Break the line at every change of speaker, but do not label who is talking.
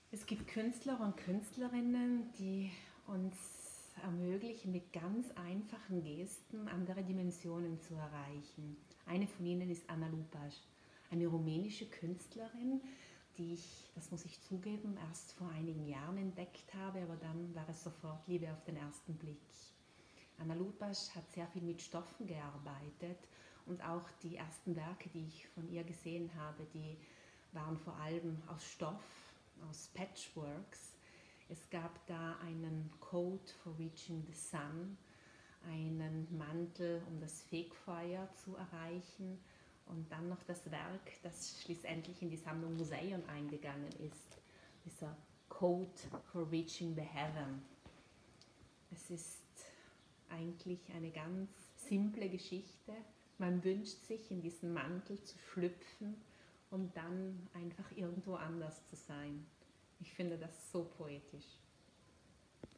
Es gibt Künstler und Künstlerinnen, die uns ermöglichen, mit ganz einfachen Gesten andere Dimensionen zu erreichen. Eine von ihnen ist Ana Lupas, eine rumänische Künstlerin, die ich, das muss ich zugeben, erst vor einigen Jahren entdeckt habe, aber dann war es sofort Liebe auf den ersten Blick. Ana Lupas hat sehr viel mit Stoffen gearbeitet und auch die ersten Werke, die ich von ihr gesehen habe, die waren vor allem aus Stoff, aus Patchworks. Es gab da einen Coat for Reaching the Sun, einen Mantel, um das Fegfeuer zu erreichen und dann noch das Werk, das schließlich in die Sammlung Museion eingegangen ist, dieser Coat for Reaching the Heaven. Es ist eigentlich eine ganz simple Geschichte. Man wünscht sich, in diesen Mantel zu schlüpfen und dann einfach irgendwo anders zu sein. Ich finde das so poetisch.